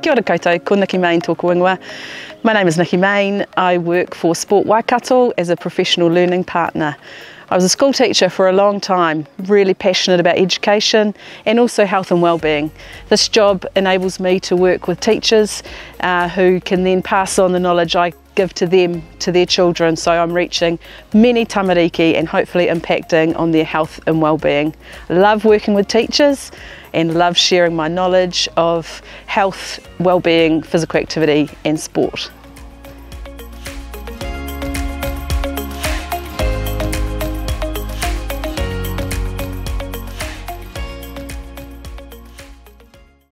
Kia ora koutou, ko Nicky tōku ingoa. My name is Nicky. I work for Sport Waikato as a professional learning partner. I was a school teacher for a long time, really passionate about education and also health and wellbeing. This job enables me to work with teachers who can then pass on the knowledge I give to them, to their children, so I'm reaching many tamariki and hopefully impacting on their health and wellbeing. I love working with teachers and love sharing my knowledge of health, wellbeing, physical activity and sport.